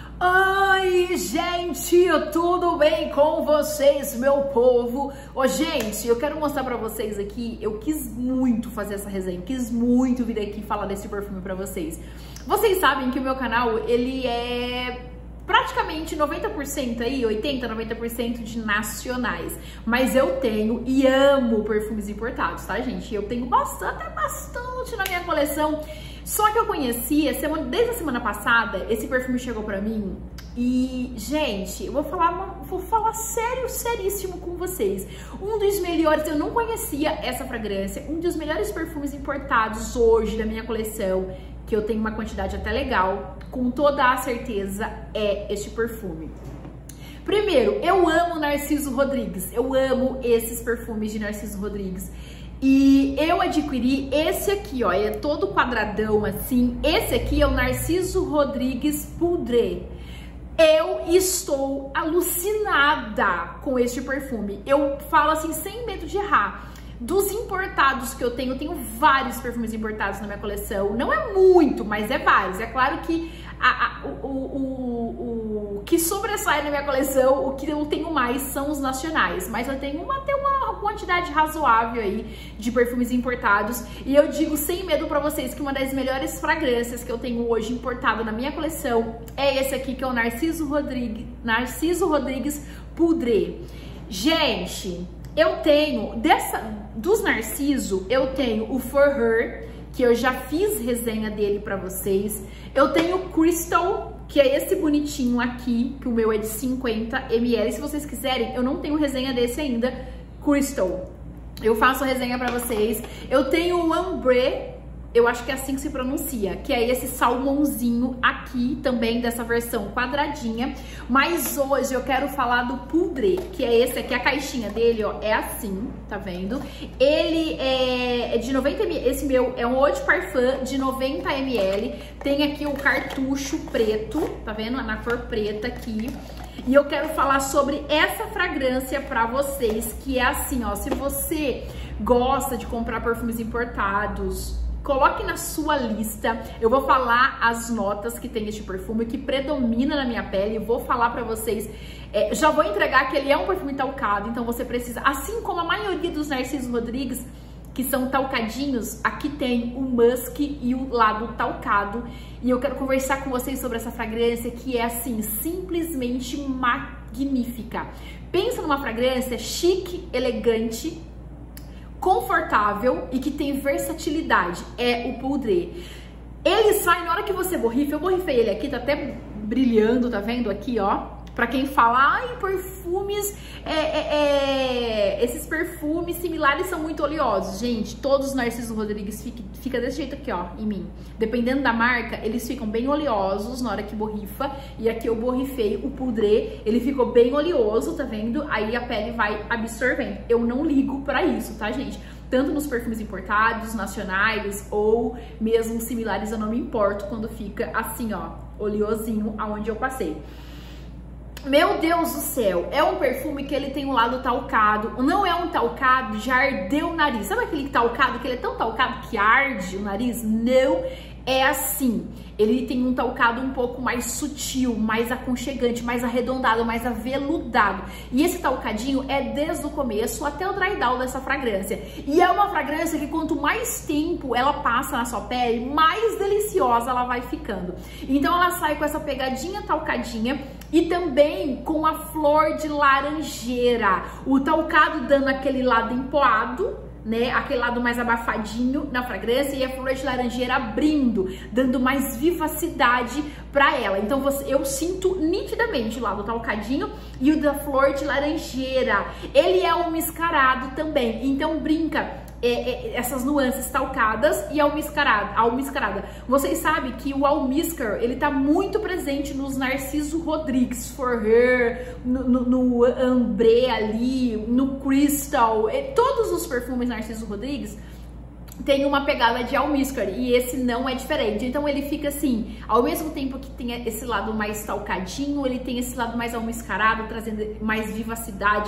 Oi, gente, tudo bem com vocês, meu povo? Ô, gente, eu quero mostrar pra vocês aqui, eu quis muito fazer essa resenha, quis muito vir aqui falar desse perfume pra vocês. Vocês sabem que o meu canal, ele é praticamente 90% aí, 80, 90% de nacionais. Mas eu tenho e amo perfumes importados, tá, gente? Eu tenho bastante na minha coleção. Só que eu conheci, desde a semana passada, esse perfume chegou pra mim e, gente, eu vou falar seríssimo com vocês. Um dos melhores, eu não conhecia essa fragrância, um dos melhores perfumes importados hoje da minha coleção, que eu tenho uma quantidade até legal, com toda a certeza é este perfume. Primeiro, eu amo Narciso Rodrigues, eu amo esses perfumes de Narciso Rodrigues. E eu adquiri esse aqui, ó, é todo quadradão assim. Esse aqui é o Narciso Rodrigues Poudre. Eu estou alucinada com este perfume. Eu falo assim, sem medo de errar. Dos importados que eu tenho vários perfumes importados na minha coleção. Não é muito, mas é vários. É claro que o que sobressai na minha coleção, o que eu tenho mais são os nacionais. Mas eu tenho até uma quantidade razoável aí de perfumes importados. E eu digo sem medo pra vocês que uma das melhores fragrâncias que eu tenho hoje importada na minha coleção é esse aqui, que é o Narciso Rodrigues Poudre. Gente, eu tenho, dos Narciso, eu tenho o For Her, que eu já fiz resenha dele pra vocês. Eu tenho o Crystal, que é esse bonitinho aqui, que o meu é de 50 ml. Se vocês quiserem, eu não tenho resenha desse ainda, Crystal. Eu faço resenha pra vocês. Eu tenho o Ambré, eu acho que é assim que se pronuncia, que é esse salmãozinho aqui, também dessa versão quadradinha. Mas hoje eu quero falar do Poudre, que é esse aqui, a caixinha dele, ó, é assim, tá vendo? Ele é de 90 ml, esse meu é um eau de parfum de 90 ml. Tem aqui o cartucho preto, tá vendo? Na cor preta aqui. E eu quero falar sobre essa fragrância pra vocês, que é assim, ó, se você gosta de comprar perfumes importados, coloque na sua lista. Eu vou falar as notas que tem este perfume, que predomina na minha pele. Eu vou falar pra vocês, já vou entregar que ele é um perfume talcado, então você precisa, assim como a maioria dos Narciso Rodrigues, que são talcadinhos, aqui tem o musk e o lado talcado. E eu quero conversar com vocês sobre essa fragrância que é assim, simplesmente magnífica. Pensa numa fragrância chique, elegante, confortável e que tem versatilidade. É o Poudre. Ele sai na hora que você borrifa. Eu borrifei ele aqui, tá até brilhando, tá vendo aqui, ó? Pra quem fala, ai, perfumes, esses perfumes similares são muito oleosos. Gente, todos os Narciso Rodrigues fica desse jeito aqui, ó, em mim. Dependendo da marca, eles ficam bem oleosos na hora que borrifa. E aqui eu borrifei o Poudre, ele ficou bem oleoso, tá vendo? Aí a pele vai absorvendo. Eu não ligo pra isso, tá, gente? Tanto nos perfumes importados, nacionais ou mesmo similares, eu não me importo quando fica assim, ó, oleosinho aonde eu passei. Meu Deus do céu, é um perfume que ele tem um lado talcado, não é um talcado de arder o nariz. Sabe aquele talcado que ele é tão talcado que arde o nariz? Não é assim. Ele tem um talcado um pouco mais sutil, mais aconchegante, mais arredondado, mais aveludado. E esse talcadinho é desde o começo até o dry down dessa fragrância. E é uma fragrância que quanto mais tempo ela passa na sua pele, mais deliciosa ela vai ficando. Então ela sai com essa pegadinha talcadinha e também com a flor de laranjeira. O talcado dando aquele lado empoado, né, aquele lado mais abafadinho na fragrância, e a flor de laranjeira abrindo, dando mais vivacidade pra ela. Então eu sinto nitidamente o lado talcadinho e o da flor de laranjeira. Ele é um mascarado também, então brinca essas nuances talcadas e almiscarada. Vocês sabem que o almíscar, ele tá muito presente nos Narciso Rodrigues, For Her, no Ambré ali, no Crystal, todos os perfumes Narciso Rodrigues tem uma pegada de almíscar e esse não é diferente. Então ele fica assim, ao mesmo tempo que tem esse lado mais talcadinho, ele tem esse lado mais almiscarado, trazendo mais vivacidade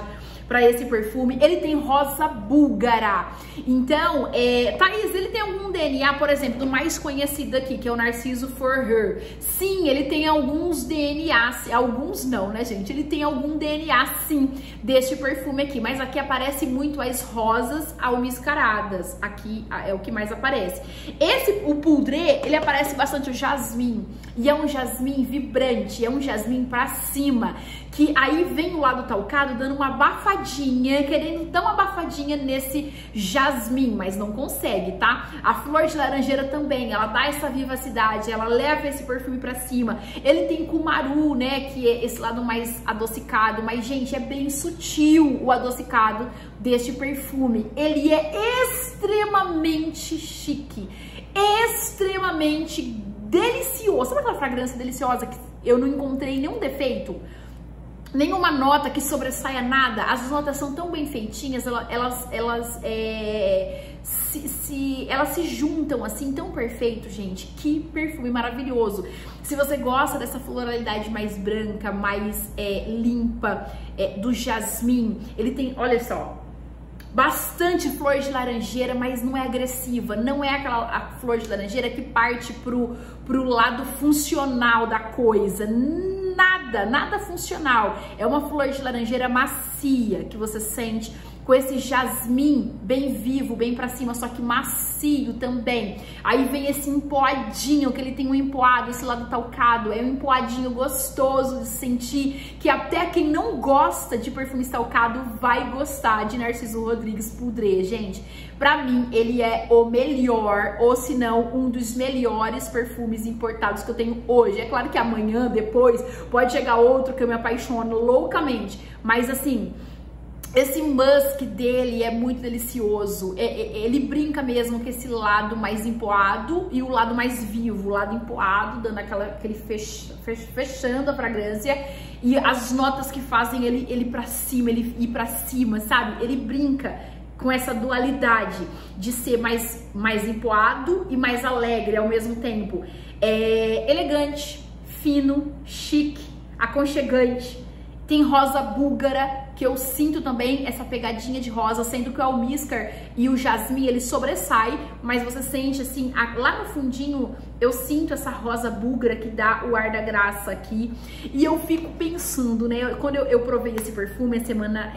pra esse perfume. Ele tem rosa búlgara. Então, Thaís, ele tem algum DNA, por exemplo, do mais conhecido aqui, que é o Narciso For Her. Sim, ele tem alguns DNAs, alguns não, né, gente? Ele tem algum DNA, sim, deste perfume aqui, mas aqui aparece muito as rosas almiscaradas. Aqui é o que mais aparece. O Poudré, ele aparece bastante o jasmim, e é um jasmim vibrante, é um jasmim pra cima, que aí vem o lado talcado dando uma abafadinha, querendo dar uma abafadinha nesse jasmim, mas não consegue, tá? A flor de laranjeira também, ela dá essa vivacidade, ela leva esse perfume pra cima. Ele tem cumaru, né, que é esse lado mais adocicado, mas, gente, é bem sutil o adocicado deste perfume. Ele é extremamente chique, extremamente delicioso. Sabe aquela fragrância deliciosa que eu não encontrei nenhum defeito? Nenhuma nota que sobressaia nada. As notas são tão bem feitinhas, elas se juntam assim, tão perfeito, gente. Que perfume maravilhoso. Se você gosta dessa floralidade mais branca, mais limpa, do jasmim, ele tem, olha só, bastante flor de laranjeira, mas não é agressiva. Não é a flor de laranjeira que parte pro lado funcional da coisa. Nada funcional. É uma flor de laranjeira macia que você sente com esse jasmim bem vivo, bem pra cima, só que macio também. Aí vem esse empoadinho, que ele tem um empoado, esse lado talcado, é um empoadinho gostoso de sentir, que até quem não gosta de perfume talcado vai gostar de Narciso Rodrigues Poudré, gente. Pra mim, ele é o melhor, ou se não, um dos melhores perfumes importados que eu tenho hoje. É claro que amanhã, depois, pode chegar outro que eu me apaixono loucamente, mas assim, esse musk dele é muito delicioso. Ele brinca mesmo com esse lado mais empoado e o lado mais vivo. O lado empoado, dando aquele fechando a fragrância. E as notas que fazem ele ir pra cima, sabe? Ele brinca com essa dualidade de ser mais empoado e mais alegre ao mesmo tempo. Elegante, fino, chique, aconchegante. Tem rosa búlgara, que eu sinto também essa pegadinha de rosa, sendo que o almíscar e o jasmim, ele sobressai, mas você sente assim, lá no fundinho, eu sinto essa rosa búlgara que dá o ar da graça aqui. E eu fico pensando, né, quando eu provei esse perfume, a semana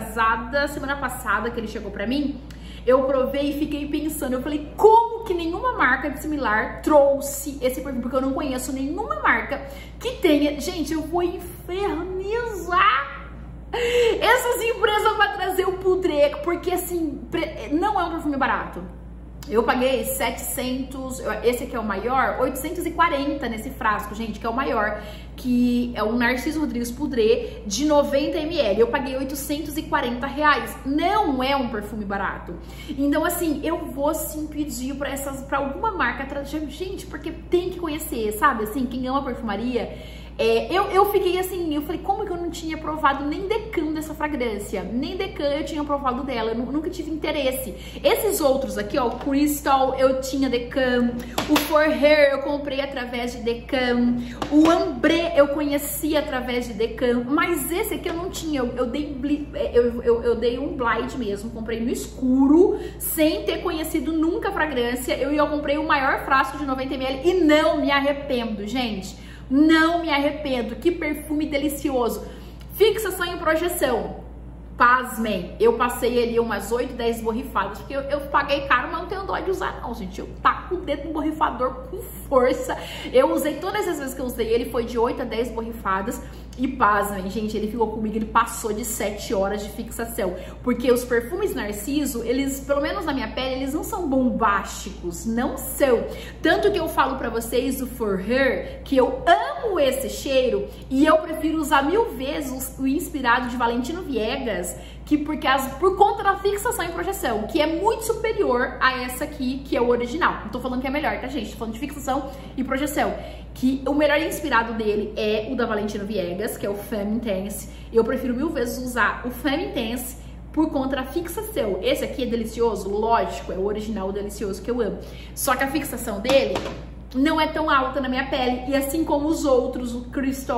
passada que ele chegou pra mim, eu provei e fiquei pensando, eu falei, como que nenhuma marca similar trouxe esse perfume? Porque eu não conheço nenhuma marca que tenha. Gente, eu vou infernizar essas empresas pra trazer o Poudré, porque assim, não é um perfume barato. Eu paguei 700, esse aqui é o maior, 840 nesse frasco, gente, que é o maior, que é o Narciso Rodrigues Poudré de 90 ml. Eu paguei 840 reais. Não é um perfume barato. Então, assim, eu vou sim pedir pra alguma marca trazer, gente, porque tem que conhecer, sabe? Assim, quem ama perfumaria. Eu fiquei assim, eu falei, como que eu não tinha provado nem Decam dessa fragrância? Nem Decam eu tinha provado dela, eu nunca tive interesse. Esses outros aqui, ó, o Crystal, eu tinha Decam. O For Her eu comprei através de Decam. O Ambré eu conheci através de Decam. Mas esse aqui eu não tinha, eu dei um blind mesmo, comprei no escuro, sem ter conhecido nunca a fragrância. Eu comprei o maior frasco de 90 ml e não me arrependo, gente. Não me arrependo, que perfume delicioso. Fixação em projeção, pasmem, eu passei ali umas 8, 10 borrifadas, porque eu paguei caro, mas não tenho dó de usar não, gente. Eu taco o dedo no borrifador com força. Eu usei, todas as vezes que eu usei ele, foi de 8 a 10 borrifadas. E pasmem, gente, ele ficou comigo, ele passou de 7 horas de fixação. Porque os perfumes Narciso, eles, pelo menos na minha pele, eles não são bombásticos, não são. Tanto que eu falo pra vocês do For Her, que eu amo esse cheiro e eu prefiro usar 1000 vezes o inspirado de Valentino Viegas, por conta da fixação em projeção, que é muito superior a essa aqui, que é o original. Não tô falando que é melhor, tá, gente? Tô falando de fixação e projeção. Que o melhor inspirado dele é o da Valentino Viegas, que é o Femme Intense. Eu prefiro 1000 vezes usar o Femme Intense por conta da fixação. Esse aqui é delicioso, lógico, é o original delicioso que eu amo. Só que a fixação dele não é tão alta na minha pele. E assim como os outros, o Crystal,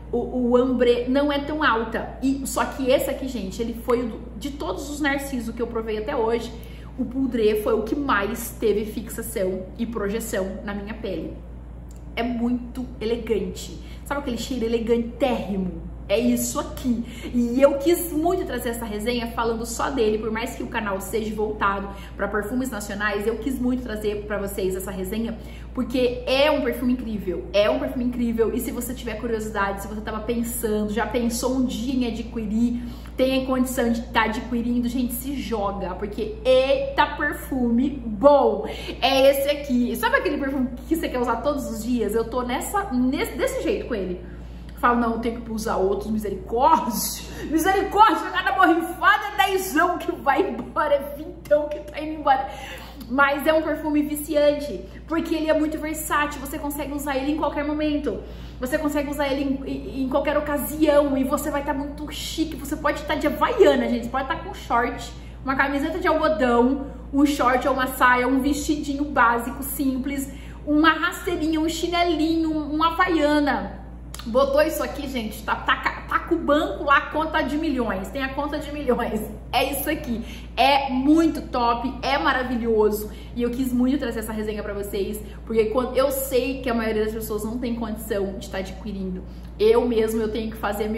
o ambré não é tão alta. Só que esse aqui, gente, ele foi de todos os narcisos que eu provei até hoje, o poudré foi o que mais teve fixação e projeção na minha pele. É muito elegante. Sabe aquele cheiro elegantérrimo? É isso aqui. E eu quis muito trazer essa resenha falando só dele, por mais que o canal seja voltado para perfumes nacionais, eu quis muito trazer para vocês essa resenha, porque é um perfume incrível. É um perfume incrível. E se você tiver curiosidade, se você tava pensando, já pensou um dia em adquirir, tem a condição de estar adquirindo, gente, se joga, porque eita perfume bom. É esse aqui. Sabe aquele perfume que você quer usar todos os dias? Eu tô desse jeito com ele. Falo, não, eu tenho que usar outros, misericórdia, misericórdia, cada borrifada é 10ão que vai embora, é 20ão que tá indo embora. Mas é um perfume viciante, porque ele é muito versátil, você consegue usar ele em qualquer momento, você consegue usar ele em qualquer ocasião e você vai estar muito chique, você pode estar de havaiana, gente, você pode estar com short, uma camiseta de algodão, um short ou uma saia, um vestidinho básico, simples, uma rasteirinha, um chinelinho, uma havaiana. Botou isso aqui, gente, tá com o banco lá, conta de milhões, tem a conta de milhões, é isso aqui, é muito top, é maravilhoso, e eu quis muito trazer essa resenha pra vocês, porque quando eu sei que a maioria das pessoas não tem condição de estar adquirindo, eu tenho que fazer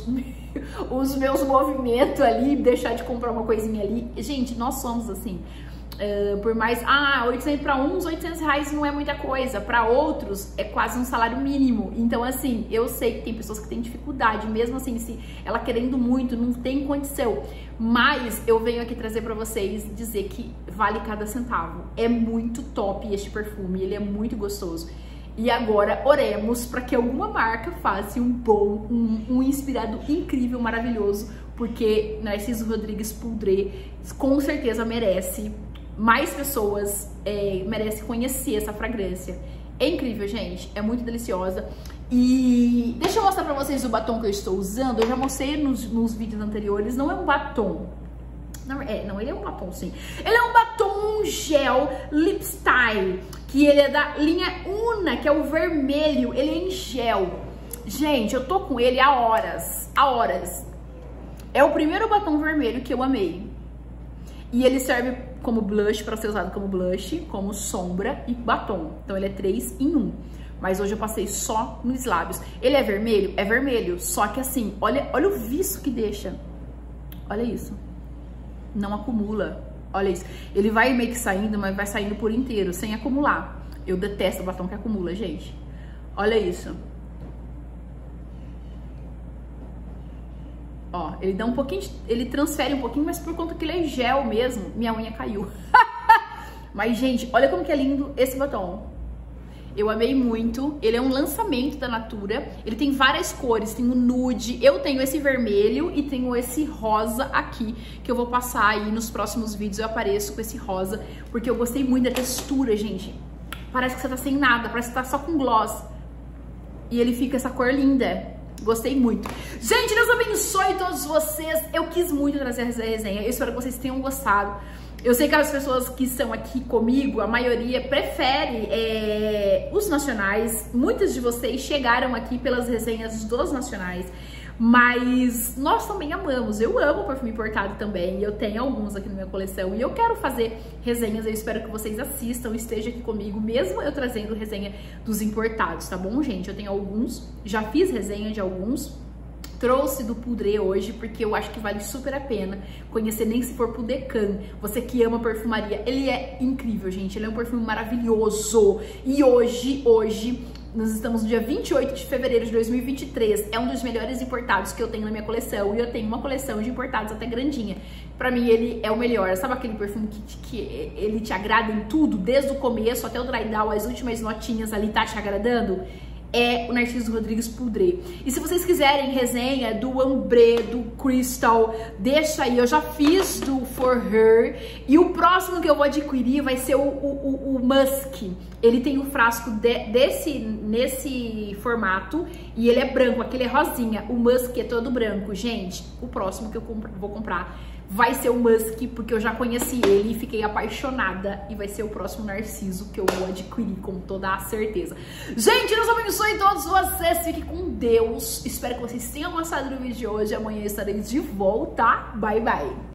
os meus movimentos ali, deixar de comprar uma coisinha ali, gente, nós somos assim. Por mais, 800 para uns, 800 reais não é muita coisa, para outros é quase um salário mínimo. Então assim, eu sei que tem pessoas que têm dificuldade, mesmo assim, se ela querendo muito, não tem condição, mas eu venho aqui trazer para vocês dizer que vale cada centavo. É muito top este perfume, ele é muito gostoso. E agora oremos para que alguma marca faça um inspirado incrível, maravilhoso, porque Narciso Rodrigues Poudré com certeza merece. Mais pessoas merecem conhecer essa fragrância. É incrível, gente. É muito deliciosa. E deixa eu mostrar pra vocês o batom que eu estou usando. Eu já mostrei nos vídeos anteriores. Não é um batom. Não, ele é um batom, sim. Ele é um batom gel Lip Style, que ele é da linha Una, que é o vermelho. Ele é em gel. Gente, eu tô com ele há horas. Há horas. É o primeiro batom vermelho que eu amei. E ele serve como blush, para ser usado como blush, como sombra e batom. Então ele é 3 em 1. Mas hoje eu passei só nos lábios. Ele é vermelho? É vermelho. Só que assim, olha o viço que deixa. Olha isso. Não acumula. Olha isso. Ele vai meio que saindo, mas vai saindo por inteiro, sem acumular. Eu detesto batom que acumula, gente. Olha isso. Ó, ele dá um pouquinho, ele transfere um pouquinho, mas por conta que ele é gel mesmo, minha unha caiu. Mas, gente, olha como que é lindo esse batom. Eu amei muito, ele é um lançamento da Natura, ele tem várias cores, tem o nude, eu tenho esse vermelho e tenho esse rosa aqui, que eu vou passar aí nos próximos vídeos, eu apareço com esse rosa, porque eu gostei muito da textura, gente. Parece que você tá sem nada, parece que tá só com gloss. E ele fica essa cor linda. Gostei muito. Gente, Deus abençoe todos vocês. Eu quis muito trazer essa resenha. Eu espero que vocês tenham gostado. Eu sei que as pessoas que estão aqui comigo, a maioria prefere os nacionais. Muitos de vocês chegaram aqui pelas resenhas dos nacionais. Mas nós também amamos. Eu amo perfume importado também. Eu tenho alguns aqui na minha coleção. E eu quero fazer resenhas. Eu espero que vocês assistam, estejam aqui comigo, mesmo eu trazendo resenha dos importados, tá bom, gente? Eu tenho alguns, já fiz resenha de alguns. Trouxe do Poudré hoje, porque eu acho que vale super a pena conhecer, nem se for pro Decan. Você que ama perfumaria, ele é incrível, gente. Ele é um perfume maravilhoso. E hoje, nós estamos no dia 28 de fevereiro de 2023. É um dos melhores importados que eu tenho na minha coleção. E eu tenho uma coleção de importados até grandinha. Pra mim, ele é o melhor. Sabe aquele perfume que ele te agrada em tudo? Desde o começo até o dry down, as últimas notinhas ali tá te agradando? É o Narciso Rodrigues Poudré. E se vocês quiserem resenha do Ambré, do Crystal, deixa aí. Eu já fiz do For Her. E o próximo que eu vou adquirir vai ser o Musk. Ele tem um frasco nesse formato. E ele é branco, aquele é rosinha. O Musk é todo branco. Gente, o próximo que eu vou comprar vai ser o Musk, porque eu já conheci ele e fiquei apaixonada. E vai ser o próximo Narciso que eu vou adquirir com toda a certeza. Gente, Deus abençoe todos vocês. Fiquem com Deus. Espero que vocês tenham gostado do vídeo de hoje. Amanhã estarei de volta. Bye, bye.